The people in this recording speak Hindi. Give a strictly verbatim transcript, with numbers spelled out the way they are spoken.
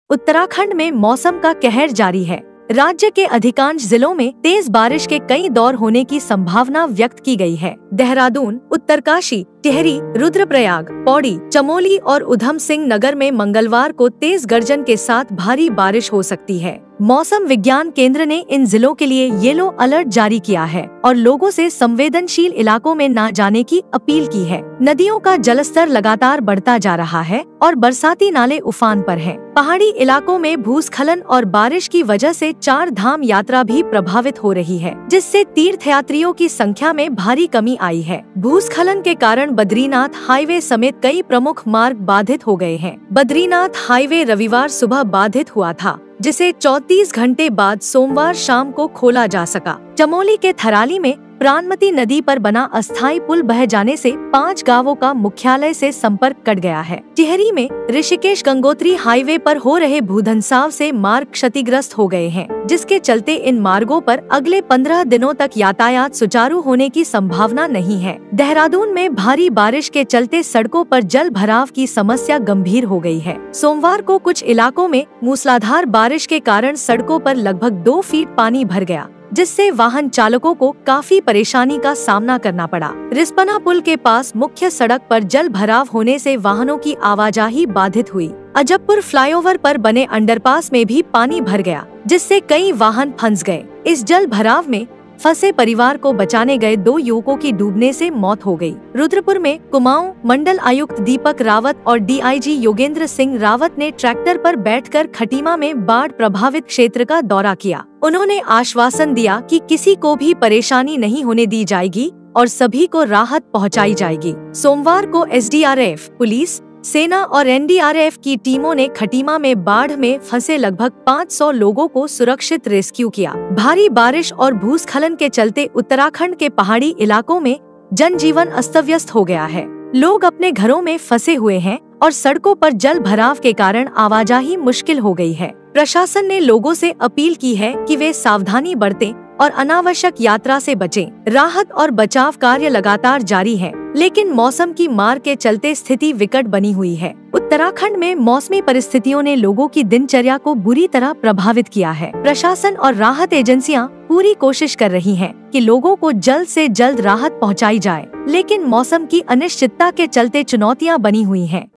उत्तराखंड में मौसम का कहर जारी है। राज्य के अधिकांश जिलों में तेज बारिश के कई दौर होने की संभावना व्यक्त की गई है। देहरादून, उत्तरकाशी, टिहरी, रुद्रप्रयाग, पौड़ी, चमोली और उधम सिंह नगर में मंगलवार को तेज गर्जन के साथ भारी बारिश हो सकती है। मौसम विज्ञान केंद्र ने इन जिलों के लिए येलो अलर्ट जारी किया है और लोगों से संवेदनशील इलाकों में न जाने की अपील की है। नदियों का जलस्तर लगातार बढ़ता जा रहा है और बरसाती नाले उफान पर हैं। पहाड़ी इलाकों में भूस्खलन और बारिश की वजह से चार धाम यात्रा भी प्रभावित हो रही है, जिससे तीर्थयात्रियों की संख्या में भारी कमी आई है। भूस्खलन के कारण बद्रीनाथ हाईवे समेत कई प्रमुख मार्ग बाधित हो गए हैं। बद्रीनाथ हाईवे रविवार सुबह बाधित हुआ था, जिसे चौंतीस घंटे बाद सोमवार शाम को खोला जा सका। चमोली के थराली में प्राणमती नदी पर बना अस्थायी पुल बह जाने से पाँच गांवों का मुख्यालय से संपर्क कट गया है। टिहरी में ऋषिकेश गंगोत्री हाईवे पर हो रहे भूधंसाव से मार्ग क्षतिग्रस्त हो गए हैं, जिसके चलते इन मार्गों पर अगले पंद्रह दिनों तक यातायात सुचारू होने की संभावना नहीं है। देहरादून में भारी बारिश के चलते सड़कों पर जल भराव की समस्या गंभीर हो गई है। सोमवार को कुछ इलाकों में मूसलाधार बारिश के कारण सड़कों पर लगभग दो फीट पानी भर गया, जिससे वाहन चालकों को काफी परेशानी का सामना करना पड़ा। रिस्पना पुल के पास मुख्य सड़क पर जल भराव होने से वाहनों की आवाजाही बाधित हुई। अजबपुर फ्लाईओवर पर बने अंडरपास में भी पानी भर गया, जिससे कई वाहन फंस गए। इस जल भराव में फंसे परिवार को बचाने गए दो युवकों की डूबने से मौत हो गई। रुद्रपुर में कुमाऊं मंडल आयुक्त दीपक रावत और डीआईजी योगेंद्र सिंह रावत ने ट्रैक्टर पर बैठकर खटीमा में बाढ़ प्रभावित क्षेत्र का दौरा किया। उन्होंने आश्वासन दिया कि किसी को भी परेशानी नहीं होने दी जाएगी और सभी को राहत पहुंचाई जाएगी। सोमवार को एसडीआरएफ, पुलिस, सेना और एनडीआरएफ की टीमों ने खटीमा में बाढ़ में फंसे लगभग पाँच सौ लोगों को सुरक्षित रेस्क्यू किया। भारी बारिश और भूस्खलन के चलते उत्तराखंड के पहाड़ी इलाकों में जनजीवन अस्त-व्यस्त हो गया है। लोग अपने घरों में फंसे हुए हैं और सड़कों पर जल भराव के कारण आवाजाही मुश्किल हो गई है। प्रशासन ने लोगों से अपील की है कि वे सावधानी बरतें और अनावश्यक यात्रा से बचें। राहत और बचाव कार्य लगातार जारी है, लेकिन मौसम की मार के चलते स्थिति विकट बनी हुई है। उत्तराखंड में मौसमी परिस्थितियों ने लोगों की दिनचर्या को बुरी तरह प्रभावित किया है। प्रशासन और राहत एजेंसियां पूरी कोशिश कर रही हैं कि लोगों को जल्द से जल्द राहत पहुंचाई जाए, लेकिन मौसम की अनिश्चितता के चलते चुनौतियां बनी हुई हैं।